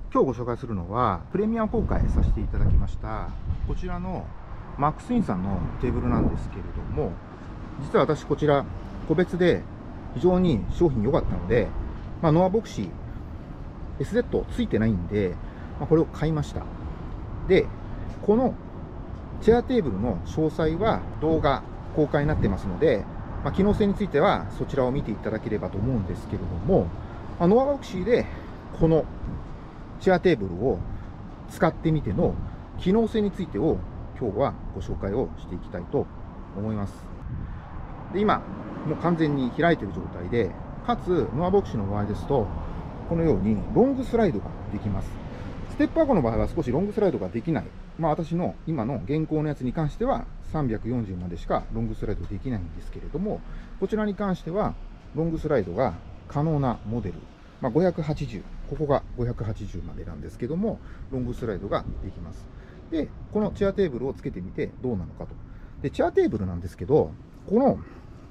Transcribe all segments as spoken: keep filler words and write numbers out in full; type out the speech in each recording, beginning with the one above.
今日ご紹介するのはプレミアム公開させていただきましたこちらのマックスインさんのテーブルなんですけれども、実は私こちら個別で非常に商品良かったので、まあ、ノアボクシー エスゼット ついてないんで、まあ、これを買いました。で、このチェアテーブルの詳細は動画公開になってますので、まあ、機能性についてはそちらを見ていただければと思うんですけれども、まあ、ノアボクシーでこのチェアテーブルを使ってみての機能性についてを今日はご紹介をしていきたいと思います。で、今もう完全に開いている状態で、かつノアボクシーの場合ですとこのようにロングスライドができます。ステップワゴンの場合は少しロングスライドができない、まあ、私の今の現行のやつに関してはさんびゃくよんじゅうまでしかロングスライドできないんですけれども、こちらに関してはロングスライドが可能なモデル、まあ、ごひゃくはちじゅう、ここがごひゃくはちじゅうまでなんですけども、ロングスライドができます。で、このチェアテーブルをつけてみてどうなのかと。で、チェアテーブルなんですけど、この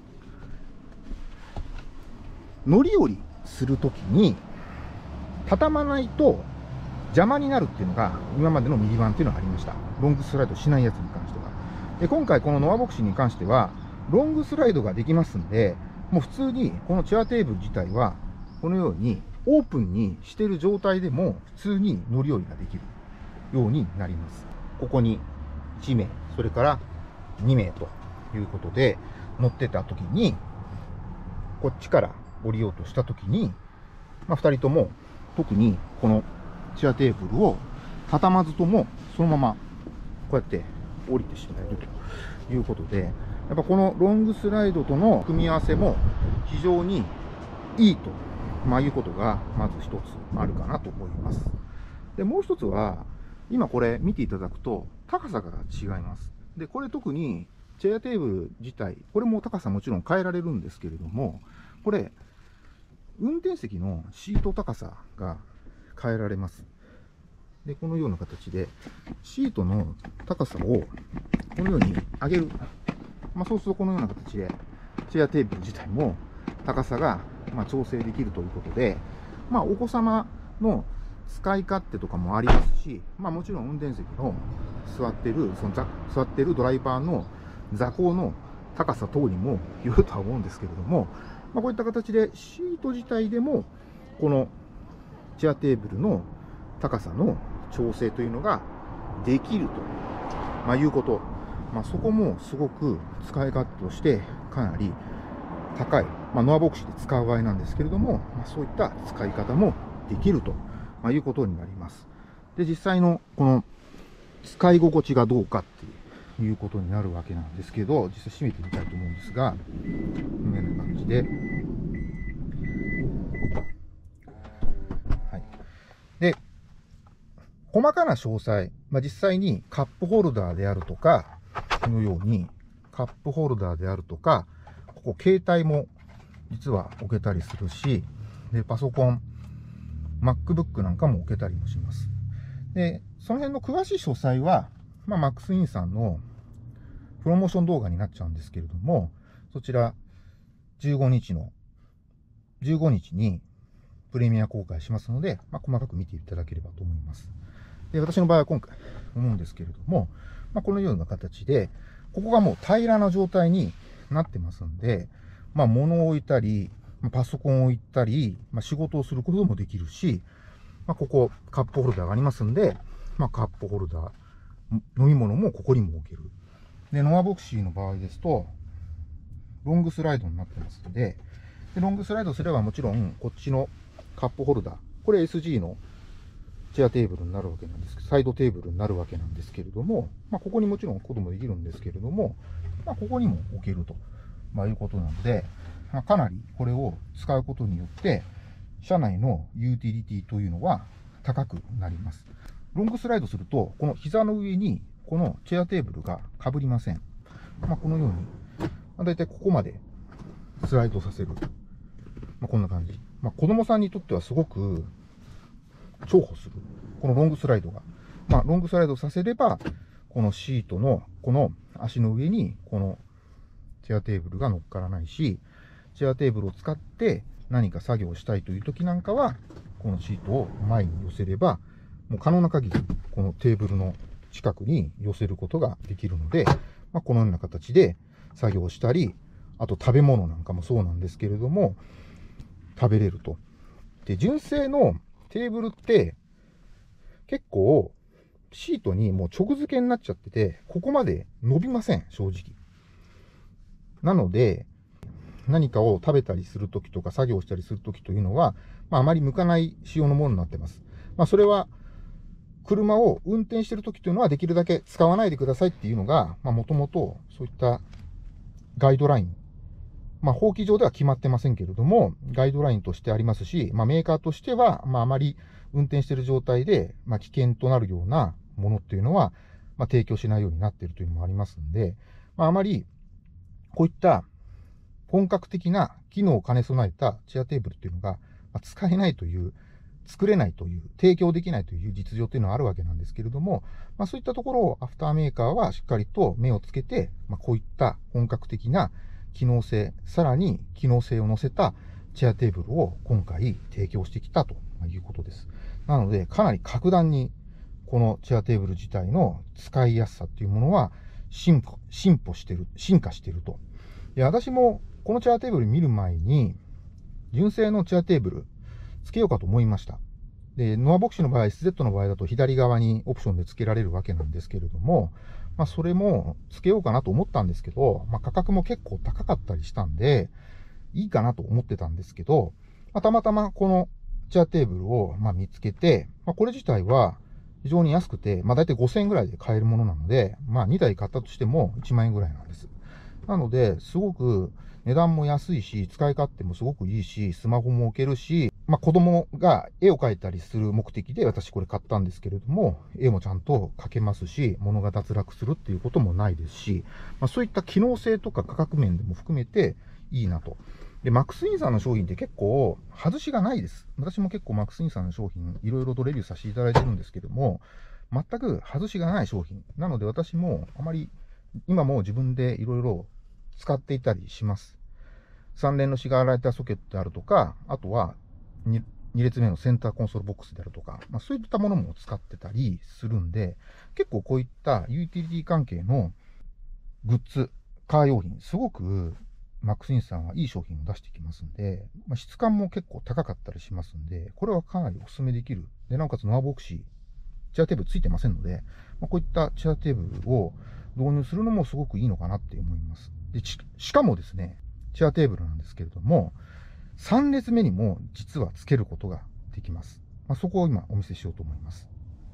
乗り降りするときに畳まないと邪魔になるっていうのが今までのミニバンっていうのがありました。ロングスライドしないやつに関しては。で、今回このノアボクシーに関してはロングスライドができますんで、もう普通にこのチェアテーブル自体はこのようにオープンにしている状態でも普通に乗り降りができるようになります。ここにいちめい、それからにめいということで乗ってた時に、こっちから降りようとした時に、まあ、ふたりとも特にこのチェアテーブルを畳まずともそのままこうやって降りてしまえるということで、やっぱこのロングスライドとの組み合わせも非常にいいと、まあ、いうことがまず一つあるかなと思います。で、もう一つは今これ見ていただくと高さが違います。で、これ特にチェアテーブル自体、これも高さもちろん変えられるんですけれども、これ運転席のシート高さが変えられます。で、このような形でシートの高さをこのように上げる、まあ、そうするとこのような形でチェアテーブル自体も高さがまあ調整できるということで、まあ、お子様の使い勝手とかもありますし、まあ、もちろん運転席の座ってるその座ってるドライバーの座高の高さ等にもよるとは思うんですけれども、まあ、こういった形でシート自体でもこのチェアテーブルの高さの調整というのができると、まあ、いうこと、まあ、そこもすごく使い勝手としてかなり高い、まあ、ノアボクシーで使う場合なんですけれども、まあ、そういった使い方もできると、まあ、いうことになります。で、実際のこの使い心地がどうかっていうことになるわけなんですけど、実際閉めてみたいと思うんですが、このような感じで、はい。で、細かな詳細、まあ、実際にカップホルダーであるとか、このようにカップホルダーであるとか、ここ携帯も実は置けたりするし、で、パソコン、MacBook なんかも置けたりもします。で、その辺の詳しい詳細は、まあ、マックスインさんのプロモーション動画になっちゃうんですけれども、そちらじゅうごにちの、じゅうごにちにプレミア公開しますので、まあ、細かく見ていただければと思います。で、私の場合は今回思うんですけれども、まあ、このような形で、ここがもう平らな状態になってますんで、まあ、物を置いたり、パソコンを置いたり、まあ、仕事をすることもできるし、まあ、ここカップホルダーがありますんで、まあ、カップホルダー、飲み物もここにも置ける。で、ノアボクシーの場合ですと、ロングスライドになってますので、でロングスライドすればもちろん、こっちのカップホルダー、これ エスジー のチェアテーブルになるわけなんですけど、サイドテーブルになるわけなんですけれども、まあ、ここにもちろん置くこともできるんですけれども、まあ、ここにも置けると、まあ、いうことなので、まあ、かなりこれを使うことによって、車内のユーティリティというのは高くなります。ロングスライドすると、この膝の上にこのチェアテーブルが被りません。まあ、このように、まあ、だいたいここまでスライドさせる。まあ、こんな感じ。まあ、子供さんにとってはすごく重宝する。このロングスライドが。まあ、ロングスライドさせれば、このシートのこの足の上にこのチェアテーブルが乗っからないし、チェアテーブルを使って何か作業をしたいという時なんかは、 このシートを前に寄せれば、もう可能な限りこのテーブルの近くに寄せることができるので、まあ、このような形で作業したり、あと食べ物なんかもそうなんですけれども、食べれると。で、純正のテーブルって結構シートにもう直付けになっちゃってて、ここまで伸びません、正直。なので、何かを食べたりするときとか作業したりするときというのは、まあ、あまり向かない仕様のものになってます。まあ、それは、車を運転しているときというのはできるだけ使わないでくださいっていうのが、まあ、もともとそういったガイドライン、まあ、法規上では決まってませんけれども、ガイドラインとしてありますし、まあ、メーカーとしては、まあ、あまり運転している状態で、まあ、危険となるようなものっていうのは、まあ、提供しないようになっているというのもありますんで、まあ、あまり、こういった本格的な機能を兼ね備えたチェアテーブルっていうのが、まあ、使えないという、作れないという、提供できないという実情というのはあるわけなんですけれども、まあ、そういったところをアフターメーカーはしっかりと目をつけて、まあ、こういった本格的な機能性、さらに機能性を乗せたチェアテーブルを今回提供してきたということです。なので、かなり格段にこのチェアテーブル自体の使いやすさっていうものは進歩、進歩してる、進化していると。で、私もこのチェアテーブル見る前に、純正のチェアテーブルつけようかと思いました。で、ノアボクシの場合、エスゼット の場合だと左側にオプションで付けられるわけなんですけれども、まあ、それも付けようかなと思ったんですけど、まあ、価格も結構高かったりしたんで、いいかなと思ってたんですけど、まあ、たまたまこのチェアテーブルをまあ見つけて、まあ、これ自体は非常に安くて、まあ、大体ごせんえんぐらいで買えるものなので、まあ、にだい買ったとしてもいちまんえんぐらいなんです。なので、すごく値段も安いし、使い勝手もすごくいいし、スマホも置けるし、まあ、子供が絵を描いたりする目的で私これ買ったんですけれども、絵もちゃんと描けますし、物が脱落するっていうこともないですし、まあ、そういった機能性とか価格面でも含めていいなと。で、マックスインさんの商品って結構外しがないです。私も結構マックスインさんの商品いろいろとレビューさせていただいてるんですけども、全く外しがない商品。なので私もあまり今も自分でいろいろ使っていたりします。さん連のシガーライターソケットであるとか、あとは 2, 2列目のセンターコンソールボックスであるとか、まあ、そういったものも使ってたりするんで、結構こういったユーティリティ関係のグッズ、カー用品、すごくマックスインさんはいい商品を出してきますんで、まあ、質感も結構高かったりしますんで、これはかなりお勧めできる。で、なおかつノアボクシー、チェアテーブルついてませんので、まあ、こういったチェアテーブルを導入するのもすごくいいのかなって思います。で、しかもですね、チェアテーブルなんですけれども、さん列目にも実は付けることができます。まあ、そこを今お見せしようと思います。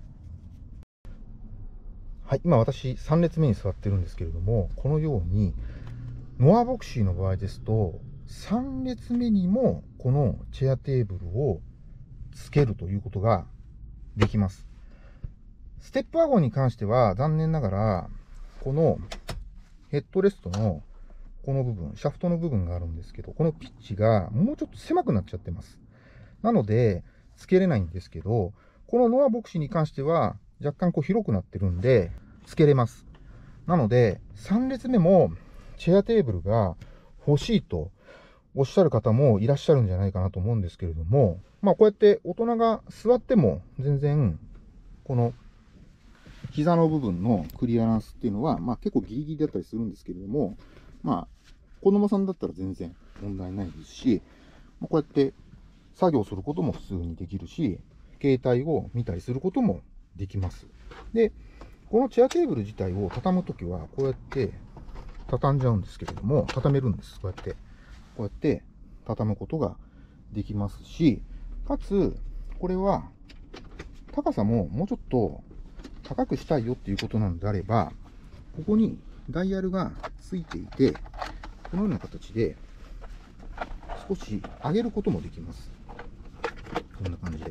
はい、今私さん列目に座ってるんですけれども、このように、ノアボクシーの場合ですと、さん列目にもこのチェアテーブルを付けるということができます。ステップワゴンに関しては残念ながら、このヘッドレストのこの部分、シャフトの部分があるんですけど、このピッチがもうちょっと狭くなっちゃってます。なので、付けれないんですけど、このノアボクシーに関しては若干こう広くなってるんで、付けれます。なので、さん列目もチェアテーブルが欲しいとおっしゃる方もいらっしゃるんじゃないかなと思うんですけれども、まあこうやって大人が座っても全然、この膝の部分のクリアランスっていうのは、まあ結構ギリギリだったりするんですけれども、まあ子供さんだったら全然問題ないですし、こうやって作業することも普通にできるし、携帯を見たりすることもできます。で、このチェアテーブル自体を畳むときは、こうやって畳んじゃうんですけれども、畳めるんです。こうやって、こうやって畳むことができますし、かつ、これは高さももうちょっと高くしたいよっていうことなのであれば、ここにダイヤルがついていて、このような形で少し上げることもできます。こんな感じで。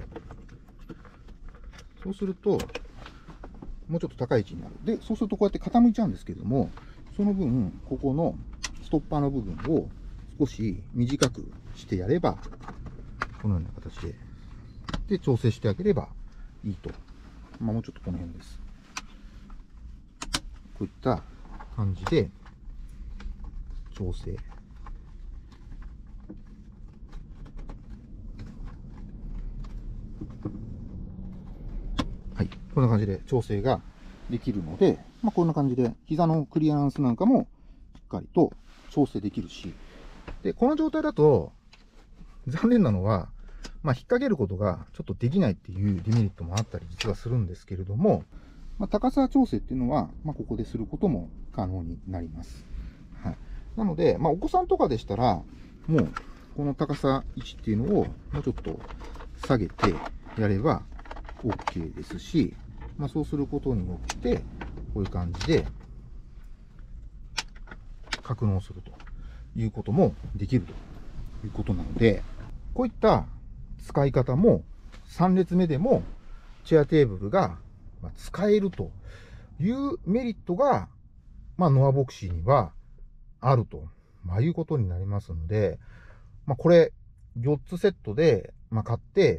そうすると、もうちょっと高い位置になる。で、そうするとこうやって傾いちゃうんですけれども、その分、ここのストッパーの部分を少し短くしてやれば、このような形で、で、調整してあげればいいと。まあ、もうちょっとこの辺です。こういった感じで、調整。 はい。こんな感じで調整ができるので、まあ、こんな感じで膝のクリアランスなんかもしっかりと調整できるし、で、この状態だと残念なのは、まあ、引っ掛けることがちょっとできないっていうデメリットもあったり実はするんですけれども、まあ、高さ調整っていうのは、まあ、ここですることも可能になります。はい。なので、まあ、お子さんとかでしたら、もう、この高さ位置っていうのをもうちょっと下げてやれば OK ですし、まあ、そうすることによって、こういう感じで格納するということもできるということなので、こういった使い方もさん列目でもチェアテーブルが使えるというメリットが、まあ、ノアボクシーにはあると、まあ、いうことになりますので、まあ、これよっつセットで、まあ、買って、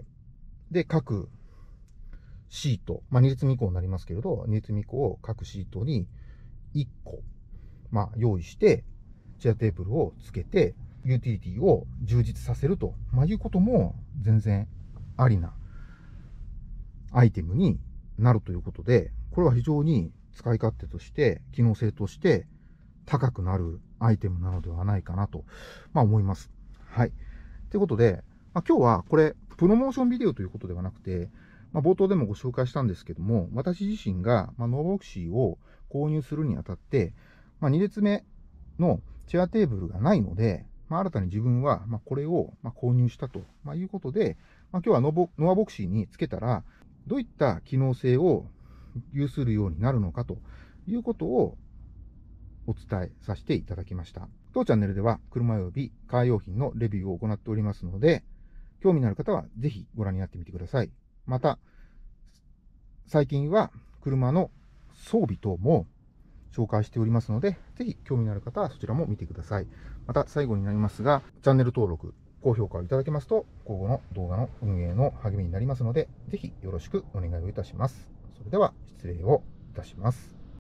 で、各シート、まあ、に列目以降になりますけれど、に列目以降各シートにいっこ、まあ、用意して、チェアテーブルをつけて、ユーティリティを充実させると、まあ、いうことも全然ありなアイテムになるということで、これは非常に使い勝手として、機能性として高くなるアイテムなのではないかなと、まあ、思います。はい。ということで、まあ、今日はこれ、プロモーションビデオということではなくて、まあ、冒頭でもご紹介したんですけども、私自身が、まあ、ノーボクシーを購入するにあたって、まあ、に列目のチェアテーブルがないので、まあ、新たに自分はまあこれをまあ購入したということで、まあ、今日はノボノアボクシーにつけたら、どういった機能性を有するようになるのかということをお伝えさせていただきました。当チャンネルでは車及びカー用品のレビューを行っておりますので、興味のある方はぜひご覧になってみてください。また、最近は車の装備等も紹介しておりますので、ぜひ興味のある方はそちらも見てください。また最後になりますが、チャンネル登録、高評価をいただけますと、今後の動画の運営の励みになりますので、ぜひよろしくお願いをいたします。それでは失礼をいたします。